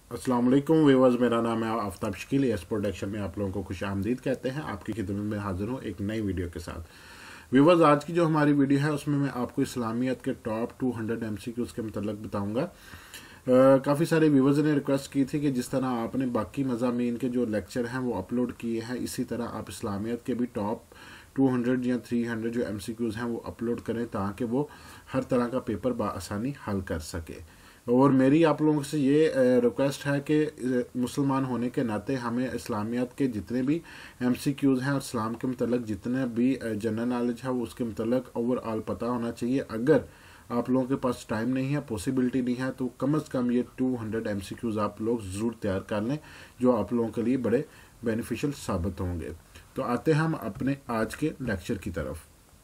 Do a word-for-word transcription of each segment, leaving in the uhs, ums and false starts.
अस्सलाम वालेकुम व्यूअर्स, मेरा नाम है आफ्ताब शकील। एस प्रोडक्शन में आप लोगों को खुश आमदीद कहते हैं। आपकी खिदमत में हाजिर हूँ एक नई वीडियो के साथ। व्यूअर्स, आज की जो हमारी वीडियो है उसमें मैं आपको इस्लामियत के top two hundred M C Qs के मतलब बताऊँगा। काफ़ी सारे व्यूवर्स ने रिक्वेस्ट की थी कि जिस तरह आपने बाकी मज़ामीन के जो लेक्चर हैं वो अपलोड किए हैं, इसी तरह आप इस्लामियत के भी टॉप टू हंड्रेड या थ्री हंड्रेड जो एम सी क्यूज़ हैं वो अपलोड करें ताकि वो हर तरह का पेपर बआसानी हल कर सके। और मेरी आप लोगों से ये रिक्वेस्ट है कि मुसलमान होने के नाते हमें इस्लामियत के जितने भी एम सी क्यूज़ हैं और इस्लाम के मतलब जितने भी जनरल नॉलेज है वो उसके मतलब ओवरऑल पता होना चाहिए। अगर आप लोगों के पास टाइम नहीं है, पॉसिबिलिटी नहीं है, तो कम अज़ कम ये two hundred M C Qs आप लोग ज़रूर तैयार कर लें, जो आप लोगों के लिए बड़े बेनिफिशियल साबित होंगे। तो आते हैं हम अपने आज के लेक्चर की तरफ।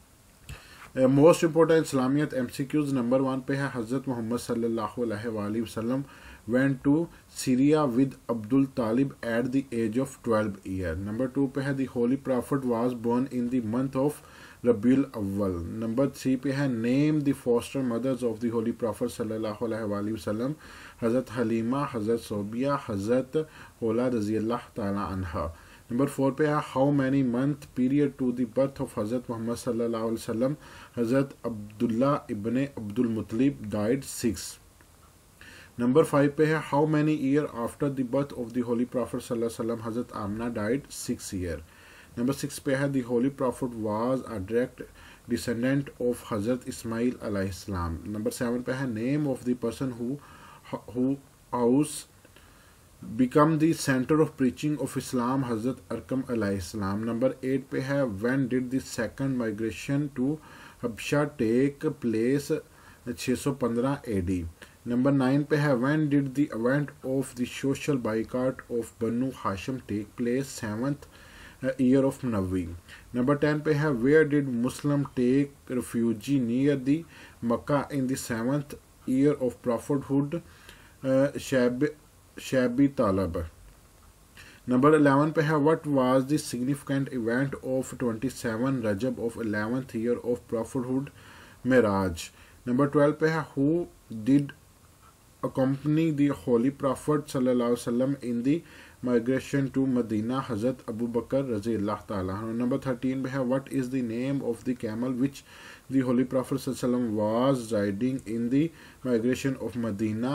मोस्ट इम्पोर्टेंट इस्लामियत M C Qs number one पे है हज़रत मोहम्मद सल्लल्लाहु अलैहि वसल्लम went to Syria with Abdul Talib at the age of twelve year. Number two पे है the holy prophet was born in the month of Rabiul Awwal. Number three पे है name the foster mothers of the holy prophet सल्लल्लाहु अलैहि वसल्लम, हज़रत हलीमा, हज़रत सोबिया, हज़रत होला रज़ी अल्लाह ताला अन्हा। नंबर फोर पे है how many month period to the birth of Hazrat Muhammad सल्लल्लाहु अलैहि वसल्लम, Hazrat Abdullah Ibne Abdul Muttalib died six. Number five पे है how many year after the birth of the holy prophet सल्लल्लाहु अलैहि वसल्लम, Hazrat Amna died six year. Number six पे है the holy prophet was a direct descendant of Hazrat Ismail अलैहिस्सलाम। Number seven पे है name of the person who who house become the center of preaching of Islam, Hazrat Arqam अलैहिस्सलाम। Number eight पे है when did the second migration to Habsha take place, छः सौ पंद्रह A D. Number nine पे है when did the event of the social boycott of Banu Hashim take place, seventh year of Nabi। Number ten पे है where did Muslim take refuge near the Makkah in the seventh year of prophethood, Shab Shabi Talab। Number eleven पे है what was the significant event of twenty seven Rajab of eleventh year of prophethood, Miraj. Number twelve पे है who did accompany the holy prophet सल्लल्लाहु अलैहि वसल्लम in the migration to Medina, Hazrat Abu बकर रज़ी अल्लाह ताला अन्हु। नंबर थर्टीन पे है what is the name of the camel which the holy prophet सल्लल्लाहु अलैहि वसल्लम was riding in the migration of Medina,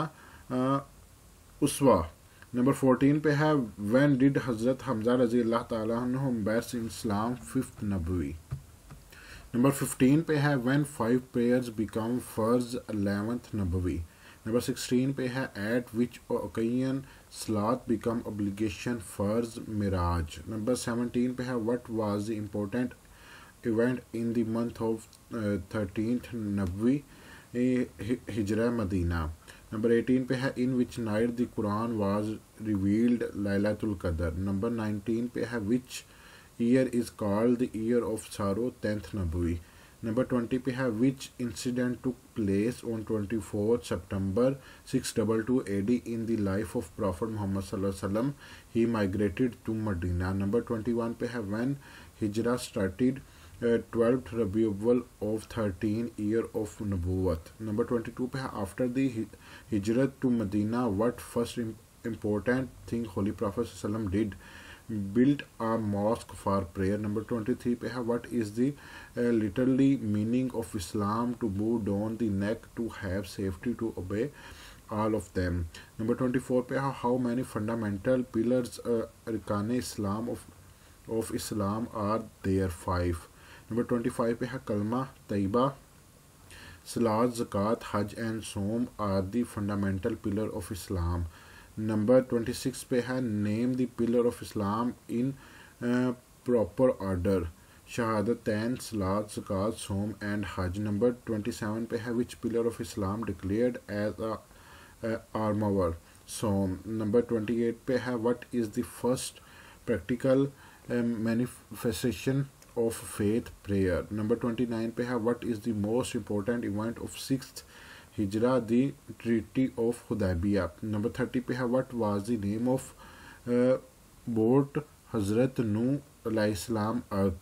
Qaswa. Number fourteen पे है व्हेन डिड हज़रत हमजा रज़ी अल्लाह ताला अन्हु बैस इन इस्लाम, फिफ्थ नबवी। नंबर फिफ्टीन पे है व्हेन फाइव प्रेयर्स बिकम फर्ज, इलेवेंथ नबवी। नंबर सिक्सटीन पे है एट विच ओकेजन सलात बिकम ऑब्लिगेशन, फर्ज, मिराज। नंबर सेवनटीन पे है what was the important event in the month of thirteenth नबवी, हिजरा मदीना। नंबर एटीन पे है in which night the Quran was revealed, Lailatul Qadr. Number nineteen पे है which year is called the year of sorrow, tenth नबवी। Number twenty पे है which incident took place on twenty fourth September six double two A D in the life of prophet Muhammad सल्लल्लाहु अलैहि वसल्लम, he migrated to Medina. Number twenty one पे है when Hijra started, twelfth Rabiul of thirteen year of नबूवत। Number twenty two पे है after the Hijrat to Medina what first important thing holy prophet सल्लल्लाहु अलैहि वसल्लम did, built a mosque for prayer। Number twenty-three पे है what is the uh, literally meaning of Islam, to bow down the neck, to have safety, to obey all of them। Number twenty-four पे है how many fundamental pillars uh, arkan Islam of of Islam are there, five। Number twenty-five पे है कलमा तैयबा, salat, zakat, hajj and som are the fundamental pillar of Islam। Number twenty six पे है name the pillar of Islam in proper order, शहादतैन, सलात, ज़कात, सोम एंड हज। नंबर ट्वेंटी सेवन पे है which pillar of Islam declared as a armour, सोम। नंबर ट्वेंटी एट पे है what is the first practical manifestation of faith, prayer. Number twenty nine पे है what is the most important event of sixth Hijra, the treaty of Hudaibiya. Number thirty पे है what was the name of boat Hazrat Nuh अलैहिस्सलाम अर्क।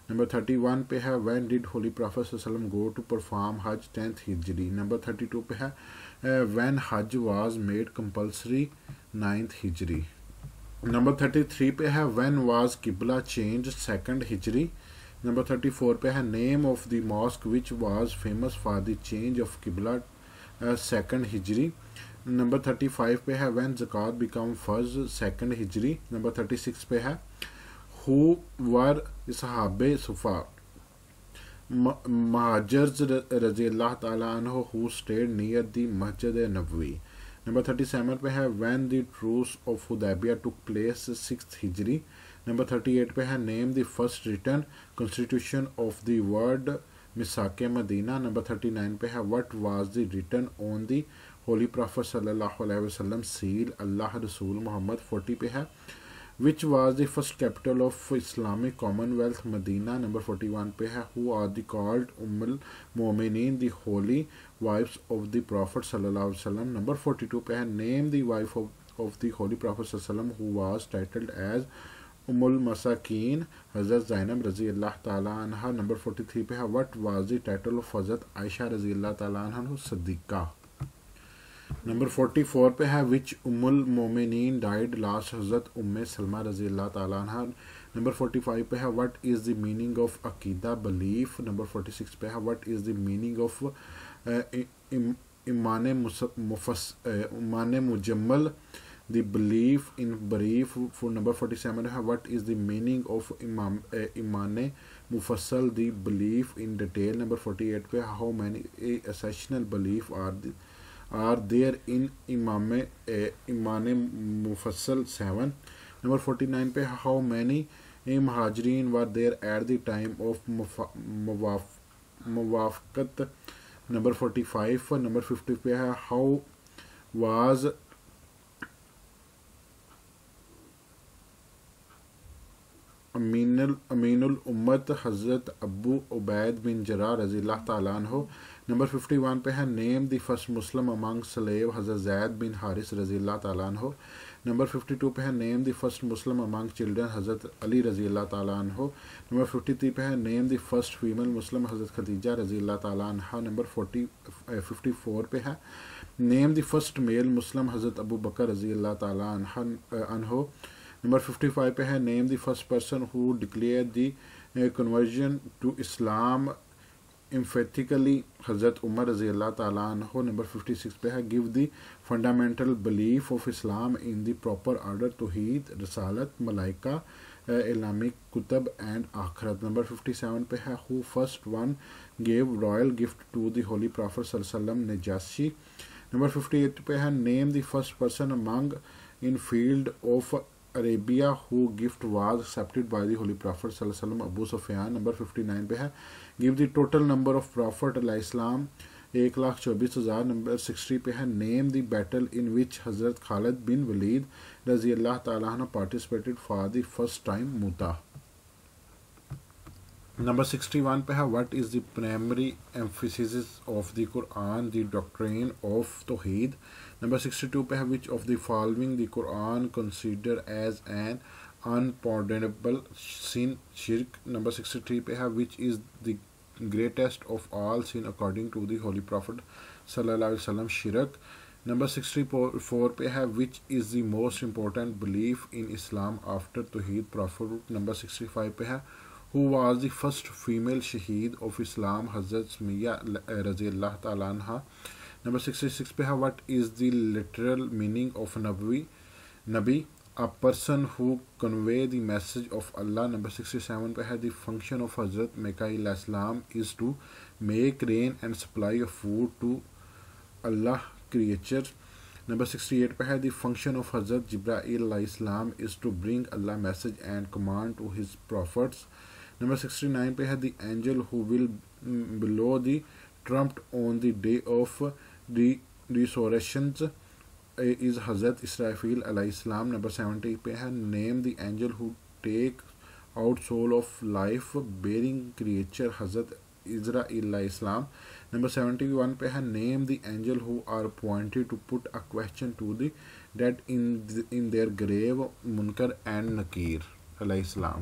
Number thirty one پہ ہے when dead Holi prophet صلی اللہ علیہ وسلم گو ٹو پرفارم حج ٹینتھ ہجری. نمبر تھرٹی ٹو پہ ہے وین حج واز میڈ کمپلسری نائنتھ ہجری. نمبر تھرٹی تھری پہ ہے وین واز قبلہ چینج سیکنڈ ہجری. نمبر تھرٹی فور پہ ہے name of the mosque which was famous for the change of قبلہ سیکنڈ ہجری. نمبر تھرٹی فائیو پہ ہے وین زکوٰۃ بیکم فرض سیکنڈ ہجری. نمبر تھرٹی سکس پہ ہے ہو ور اصحاب صفا مہاجرز رضی اللہ تعالیٰ عنہ ہو stayed near the Masjid Nabawi. Number thirty seven پہ ہے when the truce of Hudaibiya took place six ہجری. نمبر تھرٹی ایٹ پہ ہے name the first written constitution of the world میثاق مدینہ. نمبر تھرٹی نائن پہ ہے what was the written on the holy prophet صلی اللہ علیہ وسلم سیل اللہ رسول محمد. فورٹی پہ ہے which was the first capital of Islamic commonwealth Medina. Number forty one پہ ہے ہو آر دی کالڈ ام المومنین the holy wives of the prophet صلی اللہ علیہ وسلم. نمبر فورٹی ٹو پہ ہے name the wife of the holy prophet صلی اللہ علیہ وسلم ہو واز ٹائٹلڈ ایز ام المساکین حضرت زینب رضی اللہ تعالیٰ عنہ. نمبر فورٹی تھری پہ ہے what was the title of Hazrat Aisha رضی اللہ تعالیٰ عنہ صدیقہ. نمبر فورٹی فور پہ ہے وچ ام المومنین ڈائڈ لاسٹ حضرت ام سلمہ رضی اللہ تعالیٰ عنہ. نمبر فورٹی فائیو پہ ہے what is the meaning of عقیدہ بلیف. نمبر فورٹی سکس پہ ہے what is the meaning of ایمان ایمان مجمل the belief in brief. Four number forty seven ہے what is the meaning of ایمان مفصل the belief in detail. Number forty eight پہ how many essential belief are the are there in امام ایمان مفصل. سیون نمبر فورٹی نائن پہ how many مہاجرین were there at the time of موافقت. Number forty five number fifty پہ ہے how was امین امین الامت حضرت ابو عبید بن جراح رضی اللہ تعالیٰ عنہ. نمبر ففٹی ون پہ ہے name the first Muslim among slave Hazrat Zaid بن حارث رضی اللہ تعالیٰ عنہ. نمبر ففٹی ٹو پہ ہے name the first Muslim among children Hazrat Ali رضی اللہ تعالیٰ عنہ. نمبر ففٹی تھری پہ ہے نیم دی فرسٹ فیمل مسلم حضرت خدیجہ رضی اللہ تعالیٰ عنہ. نمبر فورٹی ففٹی فور پہ ہے نیم دی فرسٹ میل مسلم حضرت ابو بکر رضی اللہ تعالیٰ عنہ. نمبر ففٹی فائیو پہ ہے name the first person who declare the conversion to Islam emphatically Hazrat Umar رضی اللہ تعالیٰ عنہ. نمبر ففٹی سکس پہ ہے give the fundamental belief of Islam in the proper order توحید رسالت ملائکہ علامک کتب اینڈ آخرت. نمبر ففٹی سیون پہ ہے who first one give royal gift to the holy prophet صلی اللہ علیہ وسلم نجاشی. نمبر ففٹی ایٹ پہ ہے name the first person among in field of Arabia who gift was accepted by the holy prophet صلی اللہ علیہ وسلم Abu Sufyan. Number fifty nine پہ ہے give the total number of prophet علیہ السلام ایک لاکھ چوبیس ہزار. نمبر سکسٹی پہ ہے نیم دی بیٹل ان وچ حضرت خالد بن ولید رضی اللہ تعالیٰ عنہ participated for the first time Mutah. Number sixty one پہ ہے what is the primary emphasis of the Quran the doctrine of توحید. نمبر سکسٹی ٹو پہ ہے which of the following the Quran consider as an unpardonable sin shirk. نمبر سکسٹی تھری پہ ہے which is the greatest of all sin according to the holy prophet صلی اللہ علیہ وسلم شرک. نمبر سکسٹی فور پہ ہے which is the most important belief in Islam after توحید prophet. نمبر سکسٹی فائیو پہ ہے who was the first female شہید of Islam حضرت سمیہ رضی اللہ تعالیٰ عنہ. نمبر سکسٹی سکس پہ ہے what is the literal meaning of نبوی نبی a person who convey the message of Allah. Number sixty seven پہ ہے the function of حضرت میکائیل علیہ السلام is to make rain and supply of food to Allah creature. Number sixty eight پہ ہے the function of حضرت Jibrail علیہ السلام is to bring Allah message and command to his prophets. Number sixty nine پہ ہے the angel who will blow the trumpet on the day of the resurrections is حضرت اسرافیل علیہ السلام. Number seventy پہ ہے name the angel who take out soul of life bearing creature حضرت اسرائیل علیہ السلام. نمبر سیونٹی ون پہ ہے name the angel who are appointed to put a question to the dead in, the, in their grave منکر and نکیر علیہ السلام.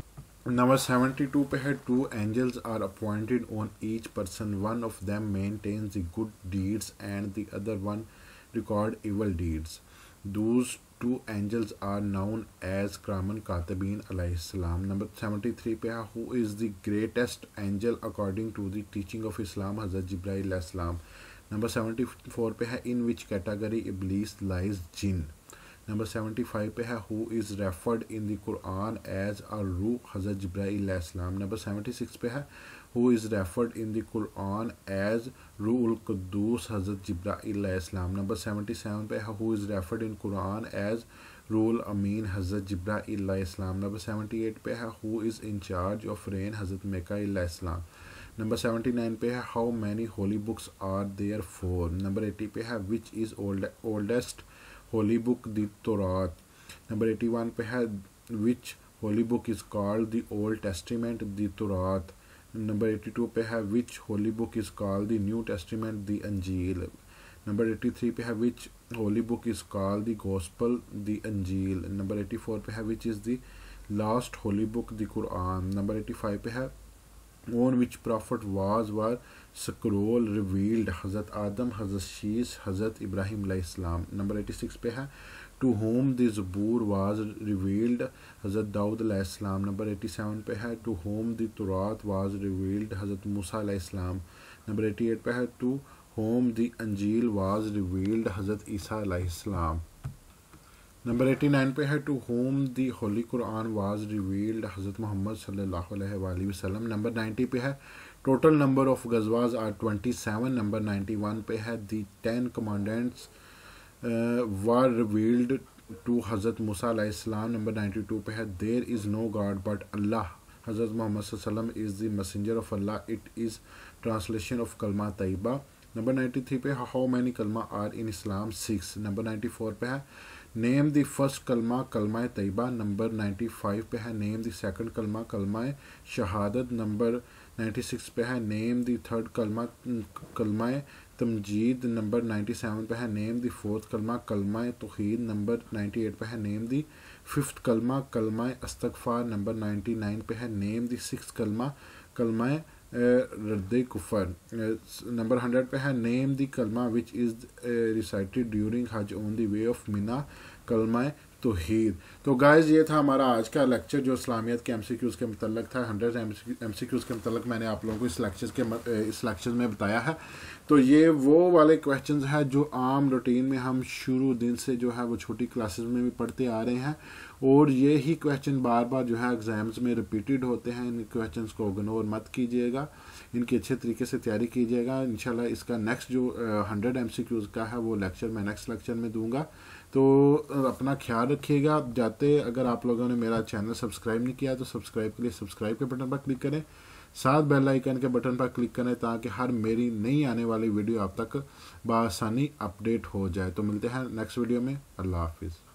Number seventy two پہ ہے two angels are appointed on each person one of them maintains the good deeds and the other one record evil deeds. Those two angels are known as کرامن کاتبین علیہ السلام. Number seventy three پہ ہے who is the greatest angel according to the teaching of Islam Hazrat Jibrail علیہ السلام. Number seventy four پہ ہے ان وچ کیٹاگری ابلیس لائز جن. نمبر سیونٹی فائیو پہ ہے who is referred in the Quran as a روح حضرت جبرائیل علیہ السلام. نمبر سیونٹی سکس پہ ہے who is referred in the Quran as روح القدوس حضرت جبرائیل علیہ السلام. نمبر سیونٹی سیون پہ ہے who is referred in Quran as روح الامین حضرت جبرائیل علیہ السلام. نمبر سیونٹی ایٹ پہ ہے who is in charge of rain حضرت میکائیل علیہ السلام. نمبر سیونٹی نائن پہ ہے how many holy books are there four. Number eighty پہ ہے which is oldest Holi book دی تورات. نمبر ایٹی ون پہ ہے which holy book is called the Old Testament the تورات. نمبر ایٹی ٹو پہ ہے which holy book is called the New Testament the انجیل. Number eighty three پہ ہے which holy book is called the Gospel the انجیل. Number eighty four پہ ہے which is the last holy book the قرآن. Number eighty five پہ ہے on which prophet was were scroll revealed حضرت آدم حضرت شیس حضرت ابراہیم علیہ السلام. نمبر ایٹی سکس پہ ہے to whom the زبور was revealed حضرت داؤد علیہ السلام. نمبر ایٹی سیون پہ ہے to whom the تورات was revealed حضرت موسیٰ علیہ السلام. نمبر ایٹی ایٹ پہ ہے to whom the انجیل was revealed حضرت عیسیٰ علیہ السلام. نمبر ایٹی نائن پہ ہے ٹو ہوم دی ہولی قرآن واز ریویلڈ حضرت محمد صلی اللہ علیہ وآلہ وسلم. نمبر نائنٹی پہ ہے ٹوٹل نمبر آف غزواز are twenty seven. Number ninety one پہ ہے the ten commandments were revealed to حضرت موسیٰ علیہ السلام. نمبر نائنٹی ٹو پہ ہے دیر از نو گاڈ بٹ اللہ حضرت محمد صلی اللہ علیہ وسلم از دی میسنجر آف اللہ. اٹ از ٹرانسلیشن آف کلمہ طیبہ. نمبر نائنٹی تھری پہ ہاؤ مینی کلمہ آر ان اسلام سکس. نمبر نائنٹی فور پہ ہے نیم دی فرسٹ کلمہ کلمہ طیبہ. نمبر نائنٹی فائیو پہ ہے نیم دی سیکنڈ کلمہ کلمہ شہادت. نمبر نائنٹی سکس پہ ہے نیم دی تھرڈ کلمہ کلمہ تمجید. نمبر نائنٹی سیون پہ ہے نیم دی فورتھ کلمہ کلمہ توحید. نمبر نائنٹی ایٹ پہ ہے نیم دی ففتھ کلمہ کلمہ استغفار. نمبر نائنٹی نائن پہ ہے نیم دی سکس کلمہ کلمہ رد کفر. نمبر ہنڈریڈ پہ ہے نیم دی کلمہ وچ از ریسائٹیڈ ڈیورنگ حج آن دی وے آف مینا کلمہ توحید. تو گائز یہ تھا ہمارا آج کا لیکچر جو اسلامیت کے ایم سی کیوز کے متعلق تھا. ہنڈریڈ ایم سی کیوز کے متعلق میں نے آپ لوگوں کو اس لیکچر کے اس لیکچر میں بتایا ہے. تو یہ وہ والے کویشچنز ہیں جو عام روٹین میں ہم شروع دن سے جو ہے وہ چھوٹی کلاسز میں بھی پڑھتے آ رہے ہیں اور یہی کویشچن بار بار جو ہے ایگزامز میں ریپیٹڈ ہوتے ہیں. ان کویشچنز کو اگنور مت کیجیے گا, ان کی اچھے طریقے سے تیاری کیجیے گا. انشاءاللہ اس کا نیکسٹ جو ہنڈریڈ ایم سی کیوز کا ہے وہ لیکچر میں نیکسٹ لیکچر میں دوں گا. تو اپنا خیال رکھیے گا. جاتے اگر آپ لوگوں نے میرا چینل سبسکرائب نہیں کیا تو سبسکرائب کے لیے سبسکرائب کے بٹن پر کلک کریں, ساتھ بیل آئیکن کے بٹن پر کلک کریں تاکہ ہر میری نئی آنے والی ویڈیو آپ تک بآسانی اپڈیٹ ہو جائے. تو ملتے ہیں نیکسٹ ویڈیو میں. اللہ حافظ.